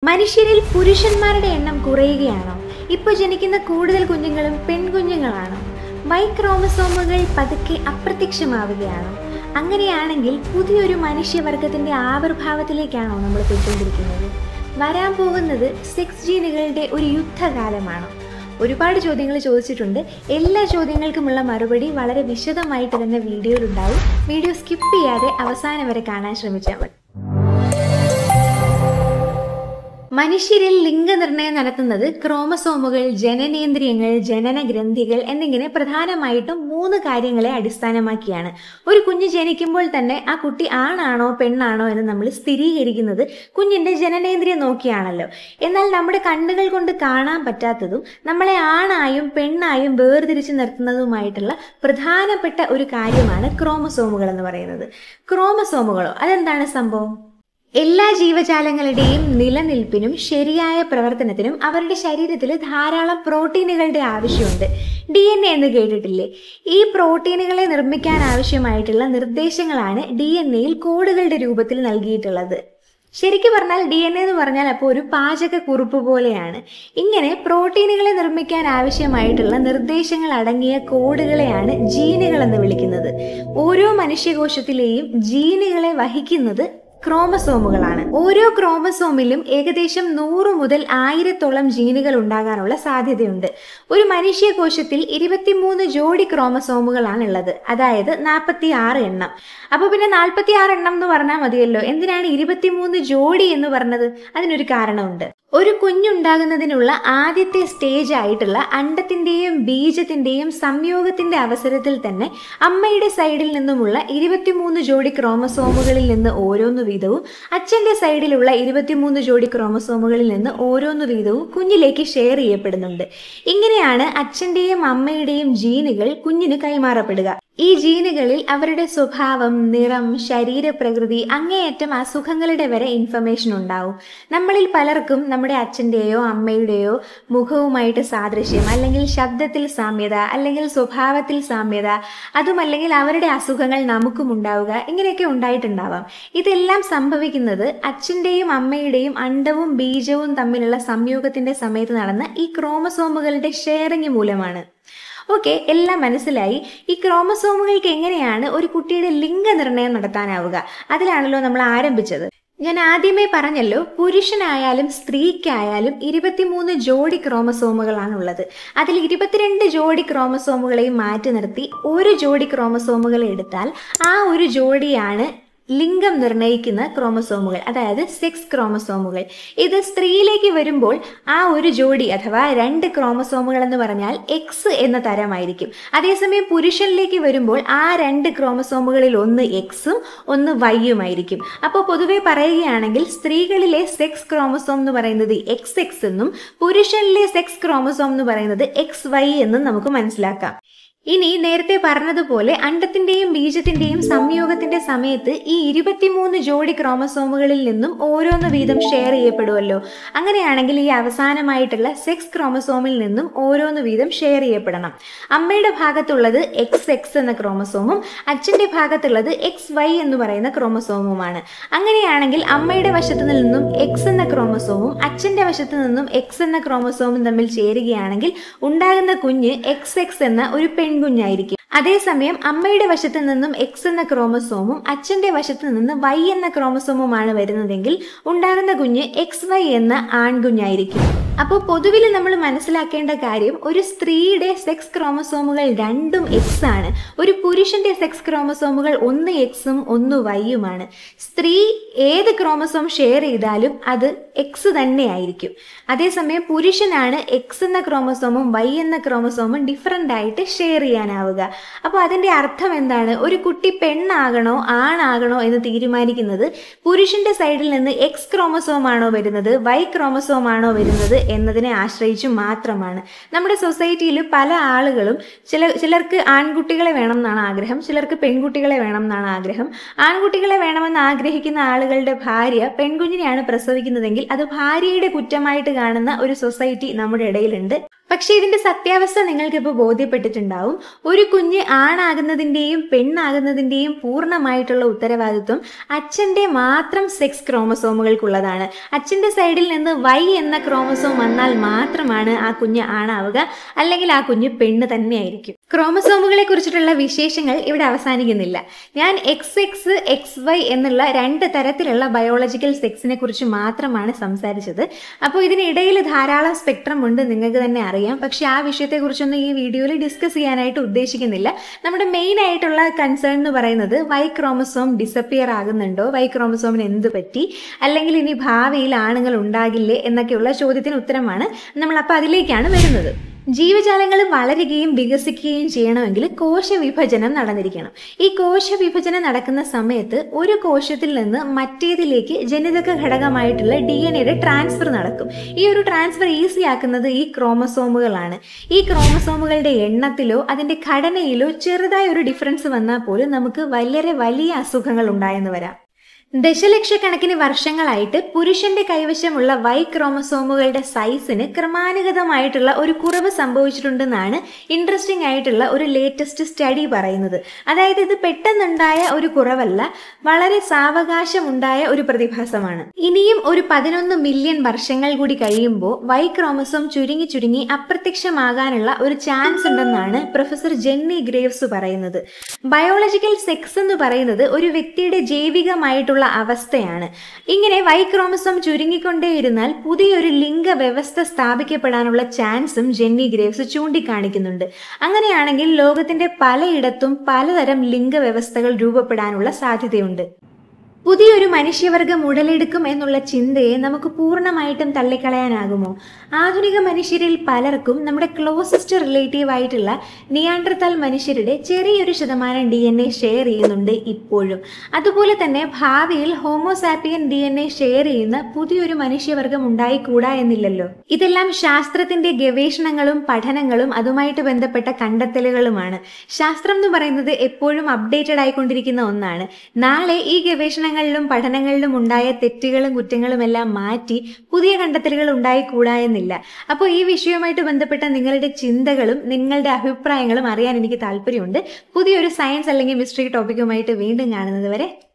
മനുഷ്യരിൽ പുരുഷന്മാരുടെ എണ്ണം കുറയുകയാണോ? ഇപ്പോൾ ജനിക്കുന്ന കൂടുതൽ കുഞ്ഞുങ്ങളും പെൺകുഞ്ഞുങ്ങളാണോ? വൈ ക്രോമസോമുകൾ പതുക്കെ അപ്രത്യക്ഷമാവുകയാണോ? അങ്ങനെയാണെങ്കിൽ പുതിയൊരു മനുഷ്യവർഗത്തിന്റെ ആവിർഭാവത്തിലേക്കാണോ നമ്മൾ പോയിക്കൊണ്ടിരിക്കുന്നത്? വരാൻ പോകുന്നത് സെക്സ് ജീനുകളുടെ ഒരു യുദ്ധകാലമാണോ? ഒരുപാട് ചോദ്യങ്ങൾ ചോദിച്ചിട്ടുണ്ട്. എല്ലാ ചോദ്യങ്ങൾക്കുമുള്ള മറുപടി വളരെ വിശദമായിട്ട് തന്നെ വീഡിയോയിലുണ്ടാവും. വീഡിയോ സ്കിപ്പ് ചെയ്യാതെ അവസാനം വരെ കാണാൻ ശ്രമിച്ചാൽ മതി. മനുഷ്യരിൽ ലിംഗനിർണയം നടത്തുന്നത് ക്രോമസോമുകൾ, ജനനേന്ദ്രിയങ്ങൾ, ജനനഗ്രന്ഥികൾ എന്നിങ്ങനെ പ്രധാനമായിട്ടും 3 കാര്യങ്ങളെ അടിസ്ഥാനമാക്കിയാണ്. ഒരു കുഞ്ഞ് ജനിക്കുമ്പോൾ തന്നെ ആ കുട്ടി ആണാണോ പെണ്ണാണോ എന്ന് നമ്മൾ സ്ഥിരീകരിക്കുന്നത് കുഞ്ഞിന്റെ ജനനേന്ദ്രിയം നോക്കിയാണല്ലോ. എന്നാൽ നമ്മുടെ കണ്ണുകൾ കൊണ്ട് കാണാൻ പറ്റാത്തതും നമ്മളെ ആണായും പെണ്ണായും വേർതിരിച്ച് നിർത്തുന്നതുമായിട്ടുള്ള പ്രധാനപ്പെട്ട ഒരു കാര്യമാണ് ക്രോമസോമുകൾ എന്ന് പറയുന്നത്. ക്രോമസോമുകളോ, അതെന്താണ് സംഭവം? എല്ലാ ജീവജാലങ്ങളുടെയും നിലനിൽപ്പിനും ശരിയായ പ്രവർത്തനത്തിനും അവരുടെ ശരീരത്തിൽ ധാരാളം പ്രോട്ടീനുകളുടെ ആവശ്യമുണ്ട്. DNA എന്ന് കേട്ടിട്ടില്ലേ? ഈ പ്രോട്ടീനുകളെ നിർമ്മിക്കാൻ ആവശ്യമായിട്ടുള്ള നിർദ്ദേശങ്ങളാണ് DNA-യിൽ കോഡുകളുടെ രൂപത്തിൽ നൽകിയിട്ടുള്ളത്. ശരിക്കും പറഞ്ഞാൽ DNA എന്ന് പറഞ്ഞാൽ അപ്പോൾ ഒരു പാചകക്കുറിപ്പ് പോലെയാണ്. ഇങ്ങനെ പ്രോട്ടീനുകളെ നിർമ്മിക്കാൻ ആവശ്യമായിട്ടുള്ള നിർദ്ദേശങ്ങൾ അടങ്ങിയ കോഡുകളെയാണ് ജീനുകൾ എന്ന് വിളിക്കുന്നത്. ഓരോ മനുഷ്യകോശത്തിലെയും ജീനുകളെ വഹിക്കുന്നത് ക്രോമസോമുകളാണ്. ഓരോ ക്രോമസോമിലും ഏകദേശം 100 മുതൽ 1000-ഓളം ജീനുകൾ ഉണ്ടാകാനുള്ള സാധ്യതയുണ്ട്. ഒരു മനുഷ്യകോശത്തിൽ 23 ജോഡി ക്രോമസോമുകളാണ് ഉള്ളത്, അതായത് 46 എണ്ണം. അപ്പൊ പിന്നെ 46 എണ്ണം എന്ന് പറഞ്ഞാൽ മതിയല്ലോ. എന്തിനാണ് 23 ജോഡി എന്ന് പറഞ്ഞത്? അതിനൊരു കാരണമുണ്ട്. ഒരു കുഞ്ഞുണ്ടാകുന്നതിനുള്ള ആദ്യത്തെ സ്റ്റേജ് ആയിട്ടുള്ള അണ്ഡത്തിന്റെയും ബീജത്തിന്റെയും സംയോഗത്തിന്റെ അവസരത്തിൽ തന്നെ അമ്മയുടെ സൈഡിൽ നിന്നുമുള്ള 23 ജോഡി ക്രോമസോമുകളിൽ നിന്ന് ഓരോന്നു വീതവും അച്ഛന്റെ സൈഡിലുള്ള 23 ജോഡി ക്രോമസോമുകളിൽ നിന്ന് ഓരോന്നു വീതവും കുഞ്ഞിലേക്ക് ഷെയർ ചെയ്യപ്പെടുന്നുണ്ട്. ഇങ്ങനെയാണ് അച്ഛന്റെയും അമ്മയുടെയും ജീനുകൾ കുഞ്ഞിന് കൈമാറപ്പെടുക. ഈ ജീനുകളിൽ അവരുടെ സ്വഭാവം, നിറം, ശരീരപ്രകൃതി, അങ്ങേയറ്റം അസുഖങ്ങളുടെ വരെ ഇൻഫർമേഷൻ ഉണ്ടാവും. നമ്മളിൽ പലർക്കും നമ്മുടെ അച്ഛൻ്റെയോ അമ്മയുടെയോ മുഖവുമായിട്ട് സാദൃശ്യം, അല്ലെങ്കിൽ ശബ്ദത്തിൽ സാമ്യത, അല്ലെങ്കിൽ സ്വഭാവത്തിൽ സാമ്യത, അതുമല്ലെങ്കിൽ അവരുടെ അസുഖങ്ങൾ നമുക്കും ഉണ്ടാവുക, ഇങ്ങനെയൊക്കെ ഉണ്ടായിട്ടുണ്ടാവാം. ഇതെല്ലാം സംഭവിക്കുന്നത് അച്ഛൻ്റെയും അമ്മയുടെയും അണ്ഡവും ബീജവും തമ്മിലുള്ള സംയോഗത്തിന്റെ സമയത്ത് നടന്ന ഈ ക്രോമസോമുകളുടെ ഷെയറിങ് മൂലമാണ്. ഓക്കെ, എല്ലാം മനസ്സിലായി. ഈ ക്രോമസോമുകൾക്ക് എങ്ങനെയാണ് ഒരു കുട്ടിയുടെ ലിംഗനിർണയം നടത്താനാവുക? അതിലാണല്ലോ നമ്മൾ ആരംഭിച്ചത്. ഞാൻ ആദ്യമേ പറഞ്ഞല്ലോ, പുരുഷനായാലും സ്ത്രീക്കായാലും 23 ജോഡി ക്രോമസോമുകളാണുള്ളത്. അതിൽ 22 ജോഡി ക്രോമസോമുകളെയും മാറ്റി നിർത്തി ഒരു ജോഡി ക്രോമസോമുകൾ എടുത്താൽ ആ ഒരു ജോഡിയാണ് ലിംഗം നിർണയിക്കുന്ന ക്രോമസോമുകൾ, അതായത് സെക്സ് ക്രോമസോമുകൾ. ഇത് സ്ത്രീയിലേക്ക് വരുമ്പോൾ ആ ഒരു ജോഡി അഥവാ 2 ക്രോമസോമുകൾ എന്ന് പറഞ്ഞാൽ എക്സ് എന്ന തരമായിരിക്കും. അതേസമയം പുരുഷനിലേക്ക് വരുമ്പോൾ ആ 2 ക്രോമസോമുകളിൽ ഒന്ന് എക്സും ഒന്ന് വൈയുമായിരിക്കും. അപ്പോൾ പൊതുവെ പറയുകയാണെങ്കിൽ സ്ത്രീകളിലെ സെക്സ് ക്രോമസോം എന്ന് പറയുന്നത് XX എന്നും പുരുഷനിലെ സെക്സ് ക്രോമസോം എന്ന് പറയുന്നത് XY എന്നും നമുക്ക് മനസ്സിലാക്കാം. ഇനി നേരത്തെ പറഞ്ഞതുപോലെ അണ്ഡത്തിന്റെയും ബീജത്തിന്റെയും സംയോഗത്തിന്റെ സമയത്ത് ഈ 23 ജോഡി ക്രോമസോമുകളിൽ നിന്നും ഓരോന്ന് വീതം ഷെയർ ചെയ്യപ്പെടുമല്ലോ. അങ്ങനെയാണെങ്കിൽ ഈ അവസാനമായിട്ടുള്ള സെക്സ് ക്രോമസോമിൽ നിന്നും ഓരോന്ന് വീതം ഷെയർ ചെയ്യപ്പെടണം. അമ്മയുടെ ഭാഗത്തുള്ളത് XX എന്ന ക്രോമസോമും അച്ഛന്റെ ഭാഗത്തുള്ളത് XY എന്ന് പറയുന്ന ക്രോമസോമുമാണ്. അങ്ങനെയാണെങ്കിൽ അമ്മയുടെ വശത്തു നിന്നും X എന്ന ക്രോമസോമും അച്ഛന്റെ വശത്തു നിന്നും X എന്ന ക്രോമസോമും തമ്മിൽ ചേരുകയാണെങ്കിൽ ഉണ്ടാകുന്ന കുഞ്ഞ് XX എന്ന ഒരു പെൺകുഞ്ഞായിരിക്കും. അതേസമയം അമ്മയുടെ വശത്ത് നിന്നും X എന്ന ക്രോമസോമും അച്ഛന്റെ വശത്ത് നിന്ന് Y എന്ന ക്രോമസോമുമാണ് വരുന്നതെങ്കിൽ ഉണ്ടാകുന്ന കുഞ്ഞ് XY എന്ന ആൺകുഞ്ഞായിരിക്കും. അപ്പോൾ പൊതുവിൽ നമ്മൾ മനസ്സിലാക്കേണ്ട കാര്യം, ഒരു സ്ത്രീയുടെ സെക്സ് ക്രോമസോമുകൾ രണ്ടും X ആണ്. ഒരു പുരുഷന്റെ സെക്സ് ക്രോമസോമുകൾ ഒന്ന് X-ഉം ഒന്ന് Y-യുമാണ്. സ്ത്രീ ഏത് ക്രോമസോം ഷെയർ ചെയ്താലും അത് X തന്നെയായിരിക്കും. അതേസമയം പുരുഷനാണ് X എന്ന ക്രോമസോമും Y എന്ന ക്രോമസോമും ഡിഫറൻ്റ് ആയിട്ട് ഷെയർ ചെയ്യാനാവുക. അപ്പോൾ അതിൻ്റെ അർത്ഥം എന്താണ്? ഒരു കുട്ടി പെണ്ണാകണോ ആണാകണോ എന്ന് തീരുമാനിക്കുന്നത് പുരുഷന്റെ സൈഡിൽ നിന്ന് X ക്രോമസോം ആണോ വരുന്നത്, Y ക്രോമസോം ആണോ വരുന്നത് എന്നതിനെ ആശ്രയിച്ചു മാത്രമാണ്. നമ്മുടെ സൊസൈറ്റിയിൽ പല ആളുകളും ചിലർക്ക് ആൺകുട്ടികളെ വേണം എന്നാണ് ആഗ്രഹം, ചിലർക്ക് പെൺകുട്ടികളെ വേണം എന്നാണ് ആഗ്രഹം. ആൺകുട്ടികളെ വേണമെന്ന് ആഗ്രഹിക്കുന്ന ആളുകളുടെ ഭാര്യ പെൺകുഞ്ഞിനെയാണ് പ്രസവിക്കുന്നതെങ്കിൽ അത് ഭാര്യയുടെ കുറ്റമായിട്ട് കാണുന്ന ഒരു സൊസൈറ്റി നമ്മുടെ ഇടയിലുണ്ട്. പക്ഷെ ഇതിന്റെ സത്യാവസ്ഥ നിങ്ങൾക്കിപ്പോൾ ബോധ്യപ്പെട്ടിട്ടുണ്ടാവും. ഒരു കുഞ്ഞ് ആണാകുന്നതിന്റെയും പെണ്ണാകുന്നതിന്റെയും പൂർണ്ണമായിട്ടുള്ള ഉത്തരവാദിത്വം അച്ഛന്റെ മാത്രം സെക്സ് ക്രോമസോമുകൾക്കുള്ളതാണ്. അച്ഛന്റെ സൈഡിൽ നിന്ന് Y എന്ന ക്രോമസോം വന്നാൽ മാത്രമാണ് ആ കുഞ്ഞ് ആണാവുക, അല്ലെങ്കിൽ ആ കുഞ്ഞ് പെണ്ണ് തന്നെയായിരിക്കും. ക്രോമസോമുകളെ കുറിച്ചിട്ടുള്ള വിശേഷങ്ങൾ ഇവിടെ അവസാനിക്കുന്നില്ല. ഞാൻ XX, XY എന്നുള്ള 2 തരത്തിലുള്ള ബയോളജിക്കൽ സെക്സിനെ കുറിച്ച് മാത്രമാണ് സംസാരിച്ചത്. അപ്പോൾ ഇതിനിടയിൽ ധാരാളം സ്പെക്ട്രം ഉണ്ട്, നിങ്ങൾക്ക് തന്നെ അറിയാം. പക്ഷെ ആ വിഷയത്തെക്കുറിച്ചൊന്നും ഈ വീഡിയോയിൽ ഡിസ്കസ് ചെയ്യാനായിട്ട് ഉദ്ദേശിക്കുന്നില്ല. നമ്മുടെ മെയിൻ ആയിട്ടുള്ള കൺസേൺ എന്ന് പറയുന്നത് Y ക്രോമസോം ഡിസപ്പിയർ ആകുന്നുണ്ടോ, Y ക്രോമസോമിന് എന്ത് പറ്റി, അല്ലെങ്കിൽ ഇനി ഭാവിയിൽ ആണുങ്ങൾ ഉണ്ടാകില്ലേ എന്നൊക്കെയുള്ള ചോദ്യത്തിന് ഉത്തരമാണ് നമ്മൾ അപ്പോൾ അതിലേക്കാണ് വരുന്നത്. ജീവജാലങ്ങൾ വളരുകയും വികസിക്കുകയും ചെയ്യണമെങ്കിൽ കോശവിഭജനം നടന്നിരിക്കണം. ഈ കോശവിഭജനം നടക്കുന്ന സമയത്ത് ഒരു കോശത്തിൽ നിന്ന് മറ്റേതിലേക്ക് ജനിതക ഘടകമായിട്ടുള്ള DNA ട്രാൻസ്ഫർ നടക്കും. ഈ ഒരു ട്രാൻസ്ഫർ ഈസി ആക്കുന്നത് ഈ ക്രോമസോമുകളാണ്. ഈ ക്രോമസോമുകളുടെ എണ്ണത്തിലോ അതിന്റെ ഘടനയിലോ ചെറുതായ ഒരു ഡിഫറൻസ് വന്നാൽ പോലും നമുക്ക് വളരെ വലിയ അസുഖങ്ങൾ ഉണ്ടായെന്ന് വരാം. ദശലക്ഷക്കണക്കിന് വർഷങ്ങളായിട്ട് പുരുഷന്റെ കൈവശമുള്ള Y ക്രോമസോമുകളുടെ സൈസിന് ക്രമാനുഗതമായിട്ടുള്ള ഒരു കുറവ് സംഭവിച്ചിട്ടുണ്ടെന്നാണ് ഇൻട്രസ്റ്റിംഗ് ആയിട്ടുള്ള ഒരു ലേറ്റസ്റ്റ് സ്റ്റഡി പറയുന്നത്. അതായത് ഇത് പെട്ടെന്നുണ്ടായ ഒരു കുറവല്ല, വളരെ സാവകാശമുണ്ടായ ഒരു പ്രതിഭാസമാണ്. ഇനിയും ഒരു 11 മില്യൺ വർഷങ്ങൾ കൂടി കഴിയുമ്പോൾ Y ക്രോമസോം ചുരുങ്ങി അപ്രത്യക്ഷമാകാനുള്ള ഒരു ചാൻസ് ഉണ്ടെന്നാണ് പ്രൊഫസർ ജെന്നി ഗ്രേവ്സ് പറയുന്നത്. ബയോളജിക്കൽ സെക്സ് എന്ന് പറയുന്നത് ഒരു വ്യക്തിയുടെ ജൈവികമായിട്ടുള്ള അവസ്ഥയാണ്. ഇങ്ങനെ Y ക്രോമസോം ചുരുങ്ങിക്കൊണ്ടേയിരുന്നാൽ പുതിയൊരു ലിംഗ വ്യവസ്ഥ സ്ഥാപിക്കപ്പെടാനുള്ള ചാൻസും ജെന്നി ഗ്രേവ്സ് ചൂണ്ടിക്കാണിക്കുന്നുണ്ട്. അങ്ങനെയാണെങ്കിൽ ലോകത്തിന്റെ പലയിടത്തും പലതരം ലിംഗവ്യവസ്ഥകൾ രൂപപ്പെടാനുള്ള സാധ്യതയുണ്ട്. പുതിയൊരു മനുഷ്യവർഗം ഉടലെടുക്കും എന്നുള്ള ചിന്തയെ നമുക്ക് പൂർണ്ണമായിട്ടും തള്ളിക്കളയാനാകുമോ? ആധുനിക മനുഷ്യരിൽ പലർക്കും നമ്മുടെ ക്ലോസസ്റ്റ് റിലേറ്റീവ് ആയിട്ടുള്ള നിയാൻഡർതൽ മനുഷ്യരുടെ ചെറിയൊരു ശതമാനം DNA ഷെയർ ചെയ്യുന്നുണ്ട് ഇപ്പോഴും. അതുപോലെ തന്നെ ഭാവിയിൽ ഹോമോസാപ്പിയൻ DNA ഷെയർ ചെയ്യുന്ന പുതിയൊരു മനുഷ്യവർഗം ഉണ്ടായിക്കൂടാ എന്നില്ലല്ലോ. ഇതെല്ലാം ശാസ്ത്രത്തിന്റെ ഗവേഷണങ്ങളും പഠനങ്ങളും അതുമായിട്ട് ബന്ധപ്പെട്ട കണ്ടെത്തലുകളുമാണ്. ശാസ്ത്രം എന്ന് പറയുന്നത് എപ്പോഴും അപ്ഡേറ്റഡ് ആയിക്കൊണ്ടിരിക്കുന്ന ഒന്നാണ്. നാളെ ഈ ഗവേഷണങ്ങളിലും പഠനങ്ങളിലും ഉണ്ടായ തെറ്റുകളും കുറ്റങ്ങളും എല്ലാം മാറ്റി പുതിയ കണ്ടെത്തലുകൾ ഉണ്ടായിക്കൂടാ എന്നില്ല. അപ്പോൾ ഈ വിഷയവുമായിട്ട് ബന്ധപ്പെട്ട നിങ്ങളുടെ ചിന്തകളും നിങ്ങളുടെ അഭിപ്രായങ്ങളും അറിയാൻ എനിക്ക് താല്പര്യമുണ്ട്. പുതിയൊരു സയൻസ് അല്ലെങ്കിൽ മിസ്റ്ററി ടോപ്പിക്കുമായിട്ട് വീണ്ടും കാണുന്നത് വരെ